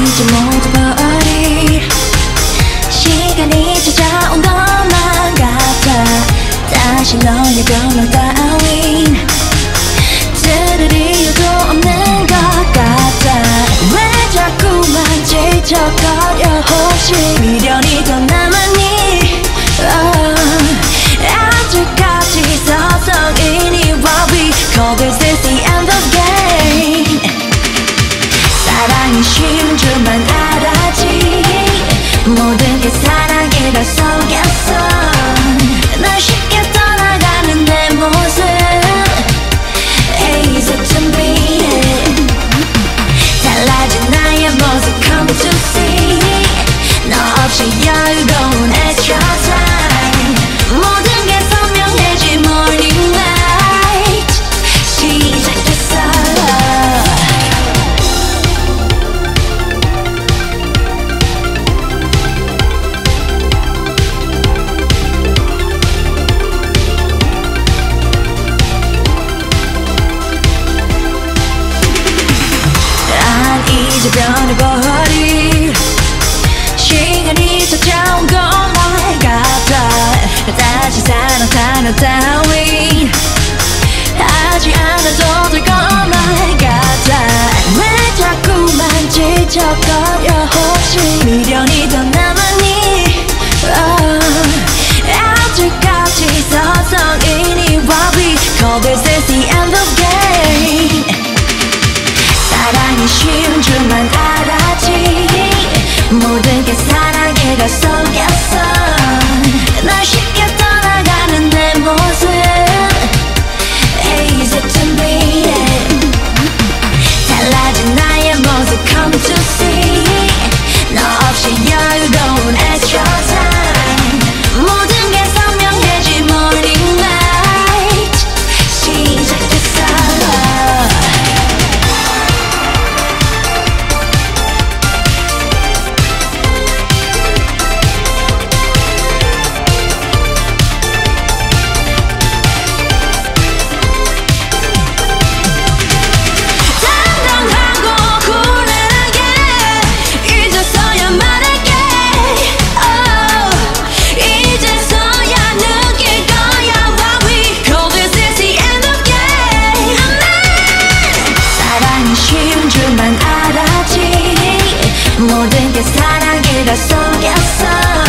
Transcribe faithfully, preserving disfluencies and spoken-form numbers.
이제 모두 버릴 시간이 찾아온 것만 같아. 다시 너의 변명 따윈 들을 이유도 없는 것 같아. 왜 자꾸만 지적거려. 혹시 미련이 더 남았니? oh, 아직까지 서성이니. What we call this is the end of game. 사랑이 쉬운 줄만 알았지. 모든 게 사랑이라 속였어. 널 쉽게 떠나가는 내 모습 easy to me. 달라진 나의 모습 come to see. 너 없이 여유로운 extra time. 모든 게 선명해진 morning light. 시작됐어. 이제 변해버릴 시간이 찾아온 것만 같아. 다시 사랑 단어 따윈 하지 않아도 될 것만 같아. 왜 자꾸만 지적거려. 혹시 미련이 더 남았니? oh, 아직까지 서성이니. What we call this is the end of game. 사랑이 쉬운 줄만 알았지. 모든 게 사랑이라 속였어. 널 쉽게 떠나가는 내 모습 easy to me. 달라진 나의 모습 come to see. 너 없이 여유로운 extra time. 모든 게 선명해진 morning light. 시작됐어. 모든 게 사랑이라 속였어.